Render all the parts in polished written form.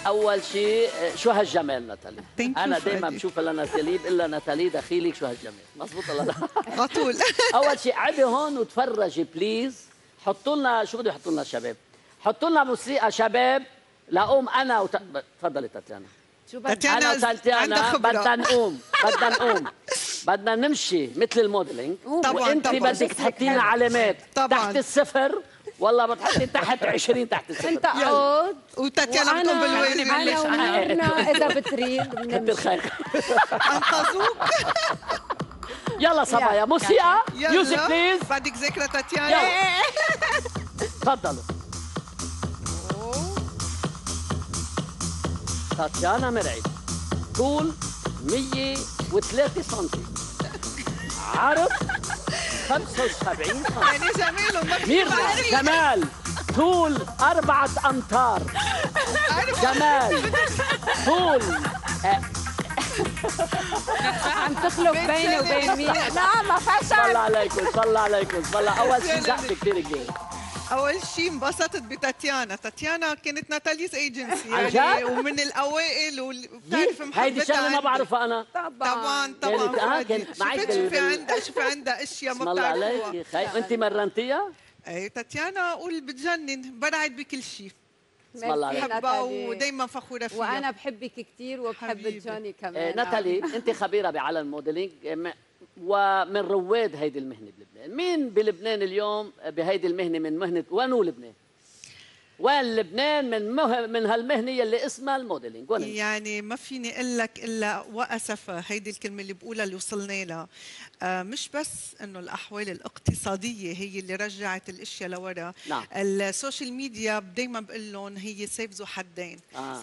اول شيء شو هالجمال ناتالي. Thank you انا دائما فادي. بشوف لناتالي بقول لها ناتالي دخيلك شو هالجمال، مزبوط ولا لا؟ على طول. اول شيء عبي هون وتفرجي بليز. حطوا لنا شو بده يحطوا لنا شباب؟ حطوا لنا موسيقى شباب لاقوم انا تفضلي تاتيانا. شو بدك؟ تاتيانا انا وتاتيانا عندها بدنا خبرة. نقوم بدنا نمشي مثل الموديلينج. طبعاً، وانت طبعاً. بدك تحطي لنا علامات طبعاً. تحت الصفر، والله بتحطي تحت 20 تحت الصفر. انت قعد وتاتيانا بتقوم بالواجب. انا ونورنا اذا بتريد كتر بنمشي. خير. انقذوك. يلا صبايا موسيقى ميوزك يلا بليز. بعدك ذكرى يلا. تاتيانا. تفضلوا. تاتيانا مرعي، طول 103 سم، عرض 75 سم. يعني جميل وما في ميرنا بعرف. جمال طول 4 أمتار. جمال طول عم تخلق بيني وبين مين؟ لا ما فشل. صلى عليكم صلى عليكم صلى. أول شيء زقفة كثير كبير. اول شيء انبسطت بتاتيانا. تاتيانا كانت ناتاليز ايجنسي عن يعني جد؟ ومن الاوائل وبتعرف محبتها. هيدي شغلة ما عندي. بعرفها أنا. طبعا كانت- طبعا. كانت معك شوفي عندها شوفي عندها اشياء اسم ما الله بتعرفوها. عليك خي. وأنت مرنتيها؟ اي تاتيانا قول بتجنن، برعت بكل شيء. اسم الله عليك. بحبها ودايما فخوره فيها. وانا بحبك كثير وبحب حبيبي. جوني كمان. ناتالي أنت خبيرة بعالم الموديلينج ومن رواد هيدي المهنة بلبنان. مين بلبنان اليوم بهيدي المهنة من مهنة وين لبنان؟ وين لبنان من هالمهنة اللي اسمها الموديلينج؟ وين؟ يعني ما فيني اقول لك الا واسفه هيدي الكلمه اللي بقولها اللي وصلنا لها. مش بس انه الاحوال الاقتصاديه هي اللي رجعت الاشياء لورا. نعم. السوشيال ميديا دائما بقول لهم هي سيف ذو حدين.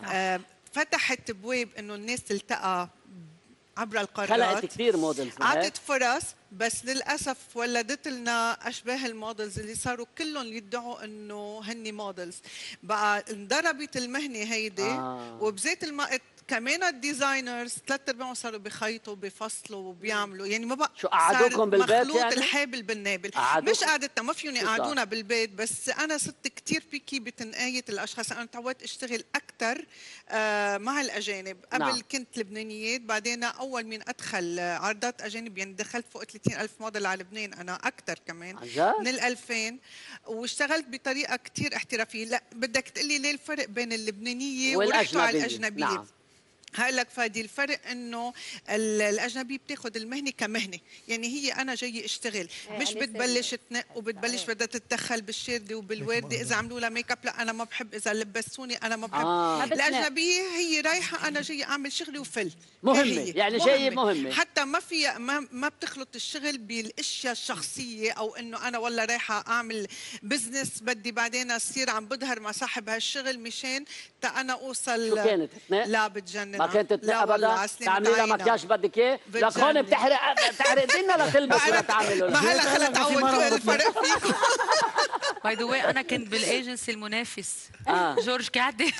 فتحت بواب انه الناس تلتقى عبر القارات، خلقت كثير موديلز. عطت فرص، بس للاسف ولدت لنا اشباه المودلز اللي صاروا كلهم يدعوا انه هن مودلز. بقى انضربت المهنه هيدي. وبذات الوقت كمان الديزاينرز ثلاث ارباعهم صاروا بخيطوا بفصلوا وبيعملوا، يعني ما بقى شو قعدوكم بالبيت مخلوط يعني؟ الحابل بالنابل. قعدوكم؟ مش قعدتنا، ما فيهم يقعدونا بالبيت، بس انا صرت كثير بيكي بتنقايه الاشخاص. انا تعودت اشتغل اكثر مع الاجانب. قبل نعم. كنت لبنانيات، بعدين اول من ادخل عرضات اجانب، يعني دخلت فوق 30,000 موديل على لبنان، انا اكثر كمان عن جد؟ من 2000. واشتغلت بطريقه كثير احترافيه. لا بدك تقلي ليه الفرق بين اللبنانيه ورحتوا على الاجنبيه؟ نعم. هقول لك فادي الفرق انه الاجنبي بتاخذ المهنه كمهنه، يعني هي انا جاي اشتغل، مش بتبلش تنق وبتبلش بدها تتدخل بالشارده وبالوارده. اذا عملوا لها ميك اب لا انا ما بحب، اذا لبسوني انا ما بحب. الاجنبيه هي رايحه انا جاي اعمل شغلي وفل. مهمه يعني جاي مهمه، حتى ما في ما بتخلط الشغل بالاشياء الشخصيه، او انه انا والله رايحه اعمل بزنس بدي بعدين اصير عم بظهر مع صاحب هالشغل مشان تا انا اوصل. شو كانت تنق؟ لا بتجنن. ما كانت تتنق ابدا. تعملي لها مكياج بدك اياه؟ لك هون بتحرق دينا لتلبس ولا تعمل. ما هلا خلت تعود الفرق فيكم. باي ذا واي انا كنت بالايجنسي المنافس جورج كعدي.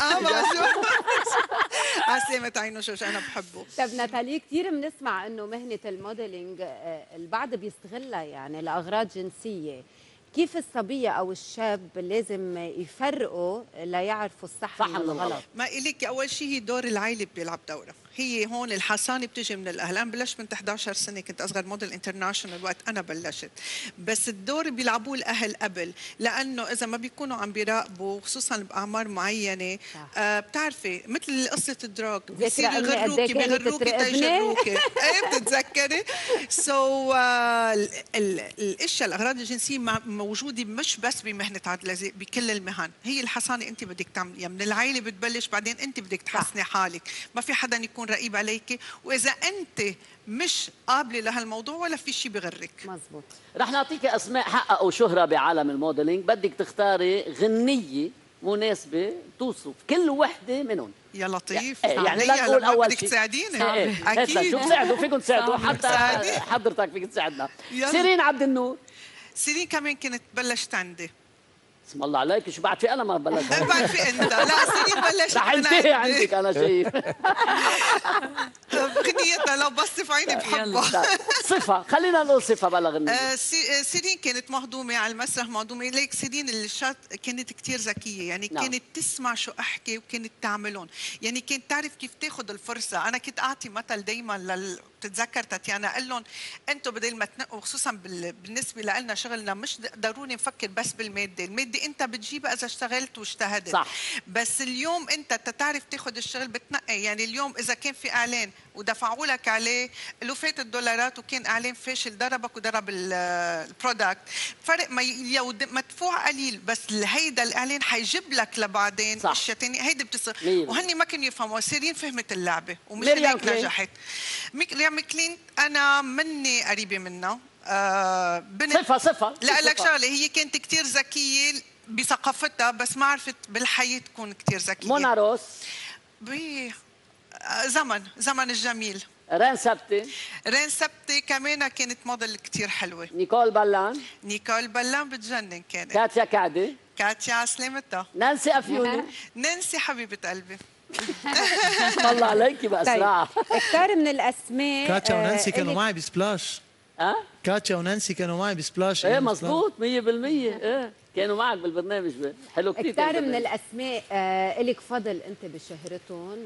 عسلامة عينه جورج، انا بحبه. طب ناتالي، كثير بنسمع انه مهنه الموديلينج البعض بيستغلها يعني لاغراض جنسيه. كيف الصبيه او الشاب لازم يفرقوا ليعرفوا الصح من الغلط؟ ما إليك اول شيء هي دور العائله بيلعب دوره. هي هون الحصانه بتجي من الاهل. انا بلشت من 11 سنه، كنت اصغر موديل انترناشونال وقت انا بلشت، بس الدور بيلعبوه الاهل قبل، لانه اذا ما بيكونوا عم بيراقبوا خصوصا باعمار معينه بتعرفي مثل قصه الدراج بيصيروا يغروكي بيغروكي تيجروكي. ايه بتتذكري؟ الاشياء الاغراض الجنسيه موجوده مش بس بمهنه عدل لزق، بكل المهن. هي الحصانه انت بدك تعمليها من العائله بتبلش، بعدين انت بدك تحسني حالك. ما في حدا يكون رقيب عليك، واذا انت مش قابله لهالموضوع ولا في شيء بغرك. مزبوط. رح نعطيك اسماء حققوا شهره بعالم الموديلينج، بدك تختاري غنيه مناسبه توصف كل وحده منهم. يا لطيف. يعني لا نقول اول بدك شيء تساعديني. اكيد. شو بتساعدوا؟ فيكم تساعدوا حتى حضرتك فيك تساعدنا. سيرين عبد النور. سيرين كمان كانت بلشت عندي. اسم الله عليك، شو بعد في انا ما بلشت؟ بعد في انت. لا سيرين بلشت رح انتهي عندك انا شايف. غنيتها انا لو بص في عيني بحبه. صفه، خلينا نقول صفه بلا غنية. سيرين كانت مهضومه على المسرح، مهضومه ليك. سيرين اللي كانت كتير ذكيه، يعني كانت تسمع شو احكي وكانت تعملهم، يعني كانت تعرف كيف تاخذ الفرصه. انا كنت اعطي مثل دائما بتتذكر تاتيانا، اقول لهم انتم بدل ما تنقوا، خصوصا بالنسبه لنا شغلنا مش ضروري نفكر بس بالماده، الماده انت بتجيبها اذا اشتغلت واجتهدت. صح. بس اليوم انت تعرف تاخذ الشغل بتنقي، يعني اليوم اذا كان في اعلان ودفعوا لك عليه الوفات الدولارات وكان اعلان فاشل ضربك وضرب البرودكت، فرق ما لو مدفوع قليل بس هيدا الاعلان حيجيب لك لبعدين اشياء ثانيه، هيدي بتصير. وهن ما كانوا يفهموا. سيرين فهمت اللعبه ومش هيك نجحت. ريم كلين انا مني قريبه منها. بنت صفه لا لك شغله، هي كانت كثير ذكيه بثقافتها بس ما عرفت بالحياه تكون كثير ذكيه. منى روس. زمن الجميل. رين سبتي كمان كانت موديل كتير حلوة. نيكول بلان بتجنن كانت. كاتيا على سلامتها. نانسي أفيوني. نانسي حبيبة قلبي. والله عليكي بأسرع. كثير من الأسماء. كاتيا ونانسي كانوا معي بسبلاش. كاتيا ونانسي كانوا معي بسبلاش. ايه مظبوط 100%. ايه كانوا معك بالبرنامج. حلو كثير. كثير من الاسماء الك فضل انت بشهرتهم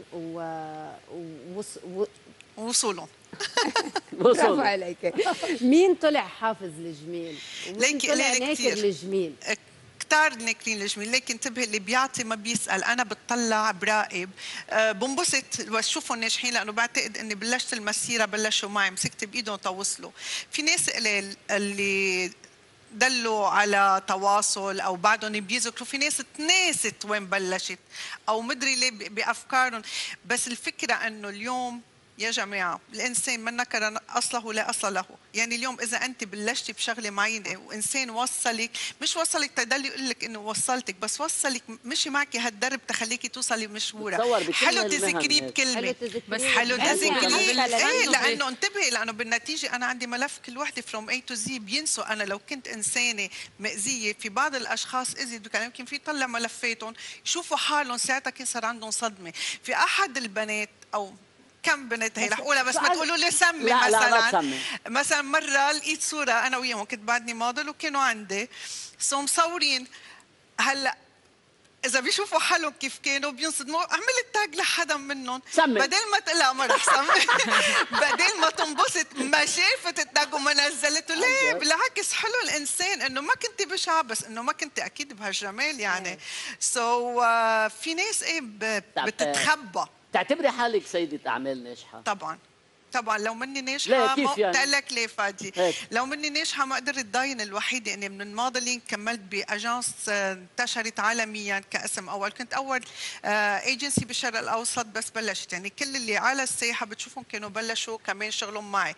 وصولهم. برافو عليك. مين طلع حافظ الجميل؟ ومين طلع ناكر الجميل؟ كتار ناكرين الجميل، لكن انتبه اللي بيعطي ما بيسأل. أنا بتطلع براقب، بنبسط واشوفهم ناجحين، لأنه بعتقد إني بلشت المسيرة بلشوا معي، مسكت بإيدهم توصلوا. في ناس قليل اللي دلوا على تواصل او بعدهم بيذكروا، في ناس تناست وين بلشت او مدري ليه بافكارهم. بس الفكره انه اليوم يا جماعه الانسان من نكر اصله لا اصل له. يعني اليوم اذا انت بلشتي بشغله معينه وانسان وصلك، مش وصلك تضل يقول لك انه وصلتك، بس وصلك مشي معك هالدرب تخليكي توصلي مشوره. حلو تذكريه بكلمه، بس حلو تذكريه. ايه لانه انتبهي، لانه بالنتيجه انا عندي ملف كل وحده فروم اي تو زي بينسوا. انا لو كنت انسانه مأذيه، في بعض الاشخاص اذا يمكن في يطلع ملفاتهم يشوفوا حالهم ساعتها كان صار عندهم صدمه. في احد البنات او كم بنت هي رح اقولها بس ما تقولوا لي سمي. مثلا مره لقيت صوره انا وياهم، كنت بعدني موديل وكانوا عندي مصورين. هلا اذا بيشوفوا حالهم كيف كانوا بينصدموا. عملت تاج لحدا منهم بدل ما لا ما رح سمي بدل ما تنبسط ما شافت التاج وما نزلته. ليه؟ بالعكس حلو الانسان انه ما كنت بشعه، بس انه ما كنت اكيد بهالجمال يعني. في ناس ايه بتتخبى. تعتبري حالك سيدة أعمال ناجحة؟ طبعا لو مني ناجحه كيف يعني؟ قلت لك ليه فادي. لو مني ناجحه ما قدرت ضاين الوحيده اني من الموديلينج كملت باجانس انتشرت عالميا كاسم اول. كنت اول ايجنسي بالشرق الاوسط بس بلشت، يعني كل اللي على الساحه بتشوفهم كانوا بلشوا كمان شغلهم معي.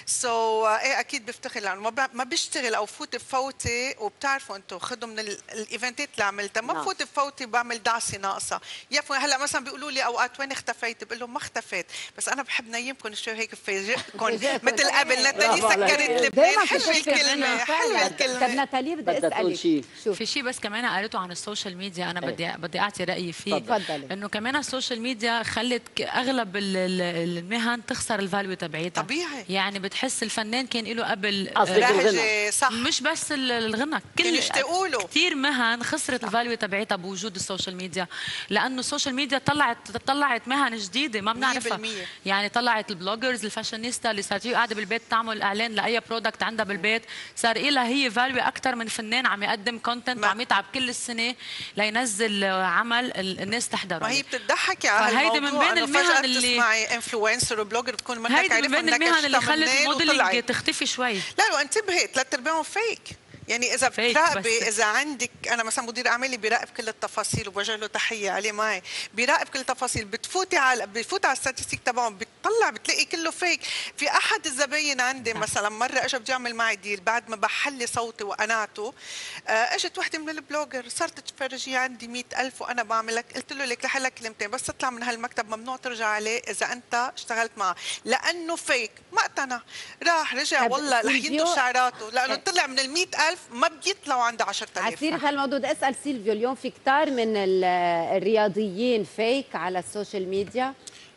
ايه اكيد بفتخر لانه ما بشتغل او فوت بفوتي. وبتعرفوا انتم خذوا من الايفنتات اللي عملتها، ما بفوت بفوتي بعمل دعسه ناقصه. يفوا هلا مثلا بيقولوا لي اوقات وين اختفيت؟ بقول لهم ما اختفيت، بس انا بحب نيمكم شوي هيك بفاجئكم مثل قبل. نتالي سكرت لبنان. حلوه الكلمه، حلوه الكلمه. طب نتالي بدي اسالك في شيء بس كمان قريته عن السوشيال ميديا، انا بدي اعطي رايي فيه. تفضلي. انه كمان السوشيال ميديا خلت اغلب المهن تخسر الفاليو تبعيتها. طبيعي. يعني بتحس الفنان كان له قبل لهجه صح، مش بس الغنى، كل كثير مهن خسرت الفاليو تبعيتها بوجود السوشيال ميديا، لانه السوشيال ميديا طلعت مهن جديده ما بنعرفها. يعني طلعت البلوجرز، الفاشينيستا اللي صارت قاعده بالبيت تعمل اعلان لاي برودكت عندها بالبيت، صار لها هي فاليو اكثر من فنان عم يقدم كونتنت وعم يتعب كل السنه لينزل عمل الناس تحضره. ما هي بتضحكي على هيدي من بين المهن اللي تسمعي انفلونسر وبلوجر بتكون منك عارفه هيدي من بين المهن اللي خلت الموديلنج تختفي شوي. لا انتبهي، 3/4 فيك. يعني اذا بتراقبي، اذا عندك، انا مثلا مدير اعمالي بيراقب كل التفاصيل وبوجه له تحيه عليه معي، بيراقب كل التفاصيل. بفوت على الستاتستيك تبعهم بتطلع بتلاقي كله فيك. في احد الزباين عندي مثلا مره اجى بده يعمل معي ديل، بعد ما بحلي صوتي وقنعته اجت وحده من البلوجر صارت تفرجي عندي 100,000 وانا بعمل لك. قلت له لك لحلك كلمتين بس تطلع من هالمكتب ممنوع ترجع عليه اذا انت اشتغلت معه، لانه فيك. ما اقتنع، راح رجع والله لحيته شعراته، لانه طلع من 100,000 ما بيطلعوا عنده 10,000. عسير هالموضوع بدي اسال سيلفيو، اليوم في كتار من الرياضيين فيك على السوشيال ميديا؟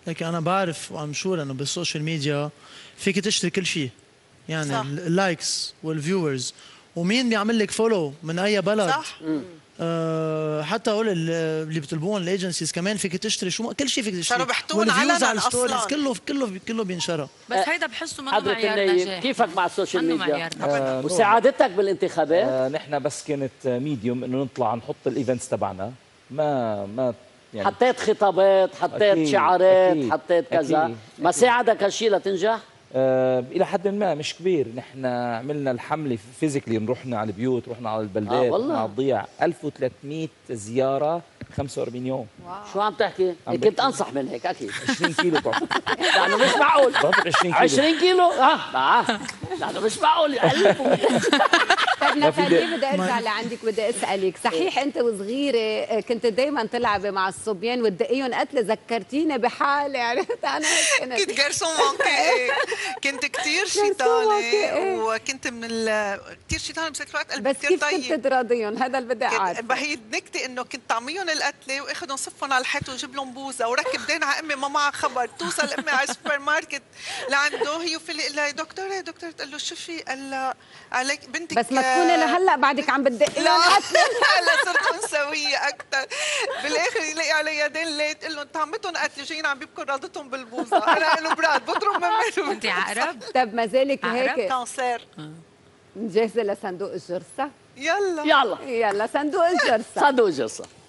لكن انا بعرف وعم شور انه بالسوشيال ميديا فيك تشتري كل شيء، يعني صح. اللايكس والفيورز ومين بيعمل لك فولو من اي بلد. صح. حتى هول اللي بيطلبون الايجنسيز كمان فيك تشتري كل شيء فيك تشتري، صاروا بيحطون علنا الستوريز اصلا، كله بينشرى. بس هيدا بحسه منه حضرة معيار النايب نجاح. كيفك مع السوشيال منه ميديا؟ معيار وسعادتك بالانتخابات؟ نحن بس كانت ميديوم انه نطلع نحط الايفنتس تبعنا، ما يعني حطيت خطابات، حطيت أكيد شعارات، أكيد حطيت كذا، أكيد ما ساعدك هالشيء لتنجح؟ الى حد ما مش كبير. نحن عملنا الحمله فيزيكلي، رحنا على البيوت، رحنا على البلدات، والله. مع الضياع 1300 زياره 45 يوم. شو عم تحكي؟ كنت انصح من هيك اكيد. 20 كيلو طبعا. لانه مش معقول. 20 كيلو 20 كيلو؟ لانه مش معقول 1000 طيب ناتاليا، بدي ارجع لعندك، بدي اسالك، صحيح انت وصغيره كنت دايما تلعبي مع الصبيان وتدقيهم قتله؟ ذكرتيني بحالي، عرفت انا هيك كنت جارسون مانكي. كنت كثير شيطانه، وكنت من كثير شيطانه بس الوقت قلبي بس كثير كيف طيب. كنت تراضيهم؟ هذا اللي بدي اعرف. هي نكتة انه كنت طعميهم القتله واخذهم صفهم على الحيط وجيب لهم بوزه وركب دين على امي ما معها خبر. توصل امي على السوبر ماركت لعنده، هي وفي لها دكتور تقول له شوفي قال عليك بنتك، بس ما تكوني لهلا بعدك عم بتدقيهم قتله. هلا صرت انثويه اكثر. بالاخر يلاقي علي يدين ليت تقول له انت عمتهم قتله جايين عم بيبكوا رادتهم بالبوزه. انا له براد بضرب من انت عقرب؟ طب ما زالك هيك كانسير. جاهزه لصندوق الجرثه؟ يلا يلا يلا صندوق الجرثه. صندوق الجرثه.